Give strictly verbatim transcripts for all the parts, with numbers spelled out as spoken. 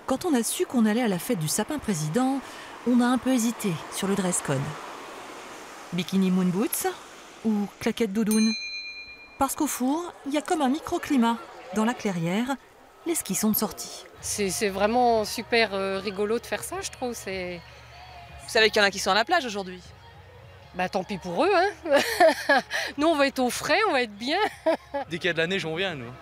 Quand on a su qu'on allait à la fête du sapin président, on a un peu hésité sur le dress code. Bikini moon boots ou claquettes doudoune? Parce qu'au four, il y a comme un microclimat. Dans la clairière, les skis sont de sortie. C'est vraiment super euh, rigolo de faire ça, je trouve. Vous savez qu'il y en a qui sont à la plage aujourd'hui? Bah tant pis pour eux, hein. Nous on va être au frais, on va être bien. Dès qu'il y a de la neige, on vient, nous.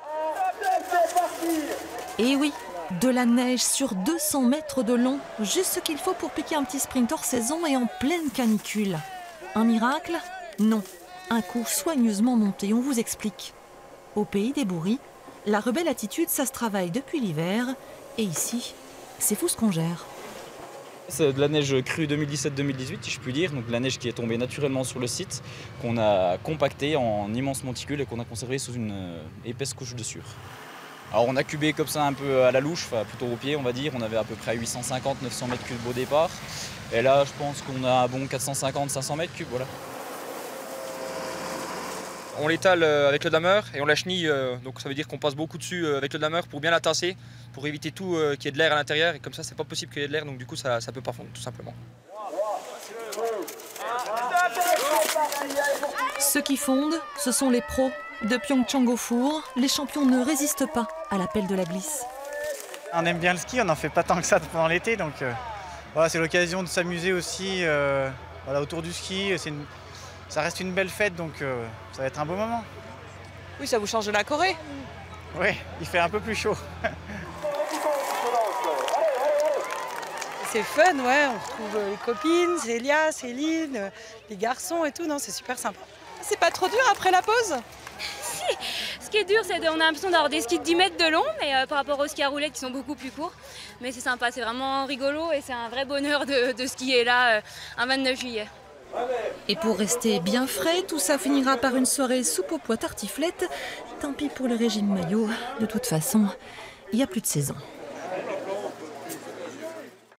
Et oui, de la neige sur deux cents mètres de long, juste ce qu'il faut pour piquer un petit sprint hors saison et en pleine canicule. Un miracle? Non. Un coup soigneusement monté, on vous explique. Au pays des bourris, la rebelle attitude, ça se travaille depuis l'hiver. Et ici, c'est fou ce qu'on gère. C'est de la neige crue deux mille dix-sept deux mille dix-huit, si je puis dire. Donc de la neige qui est tombée naturellement sur le site, qu'on a compactée en immenses monticules et qu'on a conservé sous une épaisse couche de sueur. Alors on a cubé comme ça un peu à la louche, enfin plutôt au pied on va dire. On avait à peu près huit cent cinquante à neuf cents mètres cubes au départ. Et là je pense qu'on a un bon quatre cent cinquante à cinq cents mètres cubes, voilà. On l'étale avec le dameur et on la chenille, donc ça veut dire qu'on passe beaucoup dessus avec le dameur pour bien la tasser, pour éviter tout qu'il y ait de l'air à l'intérieur, et comme ça c'est pas possible qu'il y ait de l'air, donc du coup ça ne peut pas fondre tout simplement. Ceux qui fondent, ce sont les pros. De Pyeongchang au four, les champions ne résistent pas à l'appel de la glisse. On aime bien le ski, on n'en fait pas tant que ça pendant l'été, donc euh, voilà, c'est l'occasion de s'amuser aussi euh, voilà, autour du ski. Une... Ça reste une belle fête, donc euh, ça va être un beau moment. Oui, ça vous change de la Corée? Oui, il fait un peu plus chaud. C'est fun, ouais, on retrouve les copines, Célia, Céline, les garçons et tout, non, c'est super sympa. C'est pas trop dur après la pause? Si, ce qui est dur, c'est qu'on a l'impression d'avoir des skis de dix mètres de long, mais euh, par rapport aux skis à roulettes qui sont beaucoup plus courts. Mais c'est sympa, c'est vraiment rigolo et c'est un vrai bonheur de, de skier là, euh, un vingt-neuf juillet. Et pour rester bien frais, tout ça finira par une soirée soupe aux pois tartiflette. Tant pis pour le régime maillot, de toute façon, il n'y a plus de saison.